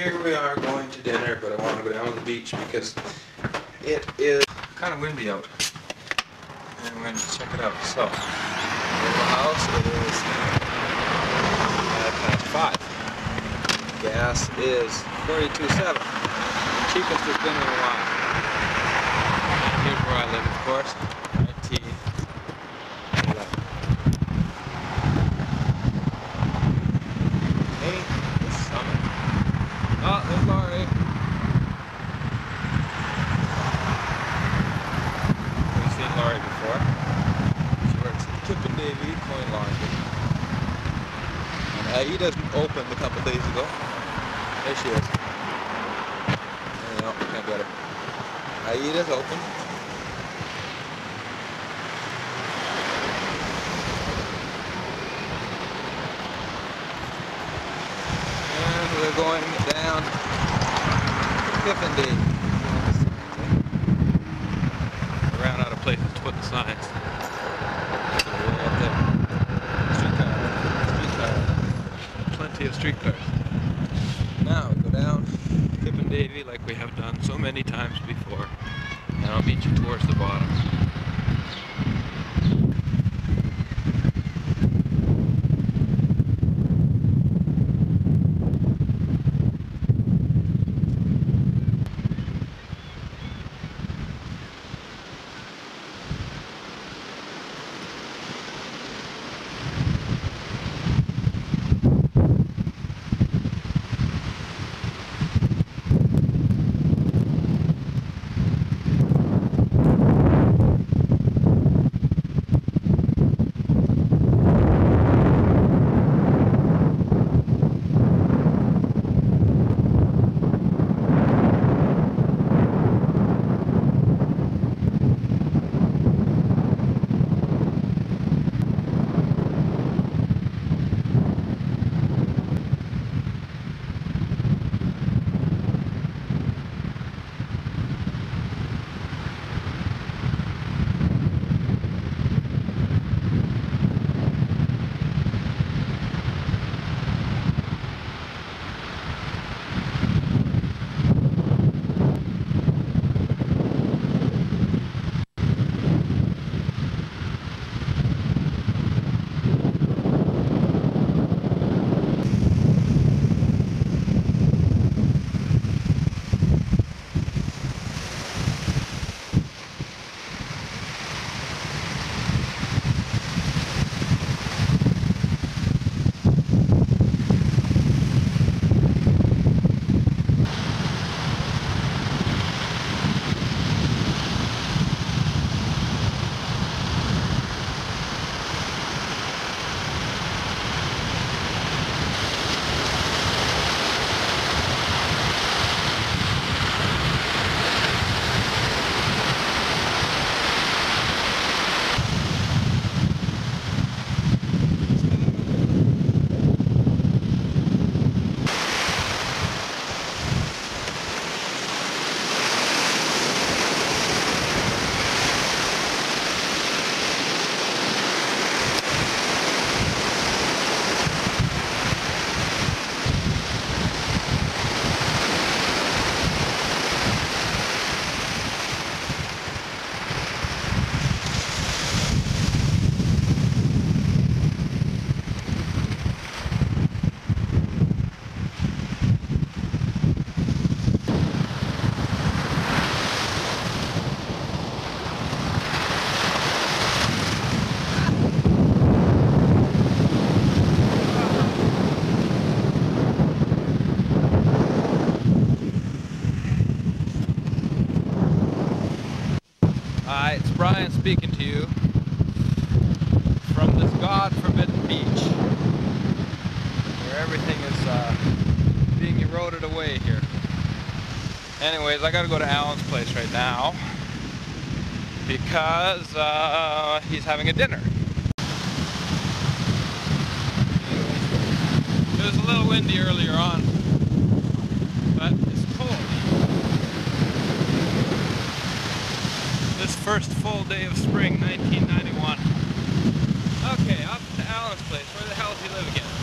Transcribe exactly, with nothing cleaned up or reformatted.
here we are going to dinner, but I want to go down to the beach because it is kind of windy out. And we're going to check it out. So, in the house it is at past five. Gas is forty-two seven. Cheapest it's been in a while. And here's where I live, of course. nineteen eleven. Hey, this summit. Oh, there's Laurie. We've seen Laurie before. She works at Kip and Davey Coin Laundry. And uh, he doesn't open a couple days ago. There she is. No, can't get her. Aida's open. And we're going down Kip and Davey. We ran out of places to put the signs. So we're way up there. Streetcar. Streetcar. Plenty of streetcars. Now we go down Kip and Davey like we have done so many times before, and I'll meet you towards the bottom. Hi, it's Brian speaking to you from this God-forbidden beach where everything is uh, being eroded away here. Anyways, I gotta go to Alan's place right now because uh, he's having a dinner. It was a little windy earlier on, but it's cold. This first full day of spring, nineteen ninety-one. Okay, up to Alan's place. Where the hell does he live again?